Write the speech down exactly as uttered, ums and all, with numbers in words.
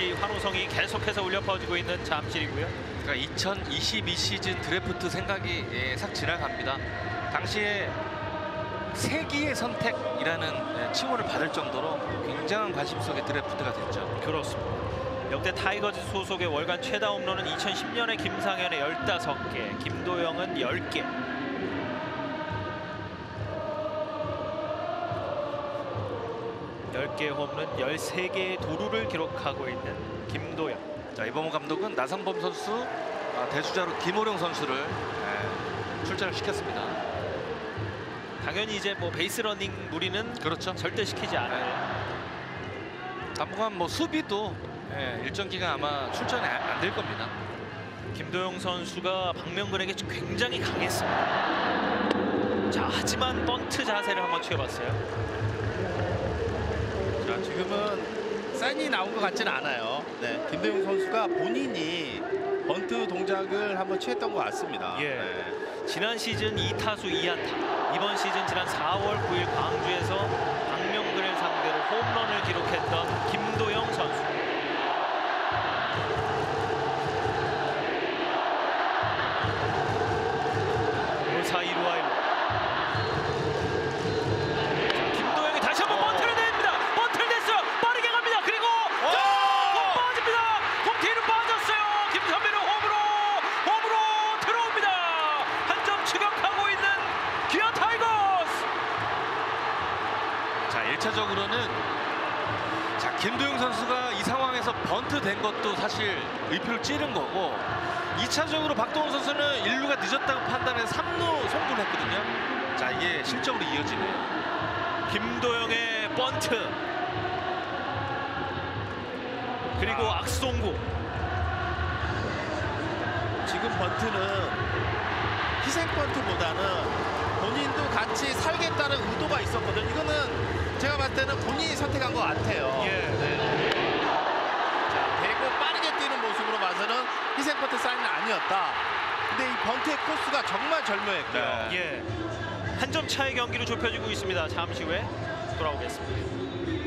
메시지 환호성이 계속해서 울려 퍼지고 있는 잠실이고요. 그러니까 이천이십이 시즌 드래프트 생각이 예, 싹 지나갑니다. 당시에 세기의 선택이라는 칭호를 받을 정도로 굉장한 관심 속의 드래프트가 됐죠. 그렇습니다. 역대 타이거즈 소속의 월간 최다 홈런은 이천십 년에 김상현의 열다섯 개, 김도영은 열 개. 열 개 홈런, 열세 개의 도루를 기록하고 있는 김도영. 자, 이범호 감독은 나성범 선수, 아, 대주자로 김호령 선수를 예, 출전을 시켰습니다. 당연히 이제 뭐 베이스 러닝 무리는 그렇죠. 절대 시키지 않아요. 네. 당분간 뭐 수비도 예, 일정 기간 아마 출전이 안 될 겁니다. 김도영 선수가 박명근에게 굉장히 강했습니다. 자, 하지만 번트 자세를 한번 취해봤어요. 자, 지금은 사인이 나온 것 같지는 않아요. 네, 김도영 선수가 본인이 번트 동작을 한번 취했던 것 같습니다. 예. 네. 지난 시즌 이 타수 이 안타, 이번 시즌 지난 사월 구일 광주에서 박명근을 상대로 홈런을 기록했던 김도영 선수. 사 일 루와 일 루. 김도영이 다시 한번 번트를 냅니다. 번트를 냈어요. 빠르게 갑니다. 그리고 공 빠집니다. 공 뒤로 빠졌어요. 김선배는 홈으로 홈으로 들어옵니다. 한 점 추격하고 있는 기아 타이거스. 자, 일 차적으로는 자, 김도영 선수가 이 상황에서 번트 된 것도 사실 의표를 찌른 거고, 이 차적으로 박동원 선수는 일 루가 늦었다고 판단해서 삼 루 송구했거든요. 자, 이게 실적으로 이어지네요. 김도영의 번트 그리고 아. 악송구. 지금 번트는 희생 번트보다는 본인도 같이 살겠다는 의도가 있었거든요. 이거는 제가 봤을 때는 본인이 선택한 것 같아요. 예. 네. 자, 대고 빠르게 뛰는 모습으로 봐서는 희생 번트 사인은 아니었다. 근데 이 번트의 코스가 정말 절묘했고요. 네. 예. 한 점 차의 경기로 좁혀지고 있습니다. 잠시 후에 돌아오겠습니다.